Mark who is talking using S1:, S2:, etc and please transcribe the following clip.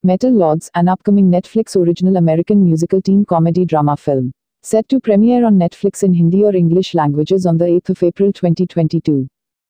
S1: Metal Lords, an upcoming Netflix original American musical teen comedy drama film. Set to premiere on Netflix in Hindi or English languages on the 8th of April 2022.